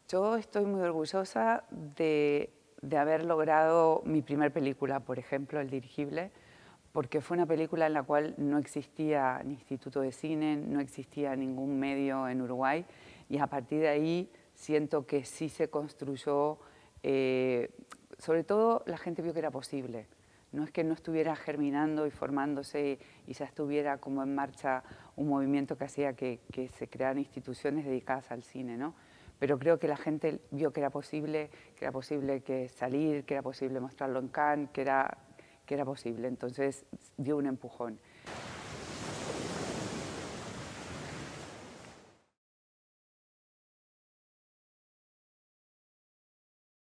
Yo estoy muy orgullosa de haber logrado mi primer película, por ejemplo, El Dirigible, porque fue una película en la cual no existía ni Instituto de Cine, no existía ningún medio en Uruguay, y a partir de ahí siento que sí se construyó, sobre todo la gente vio que era posible. No es que no estuviera germinando y formándose y ya estuviera como en marcha un movimiento que hacía que se crearan instituciones dedicadas al cine, ¿no? Pero creo que la gente vio que era posible que salir, que era posible mostrarlo en Cannes, que era posible. Entonces dio un empujón.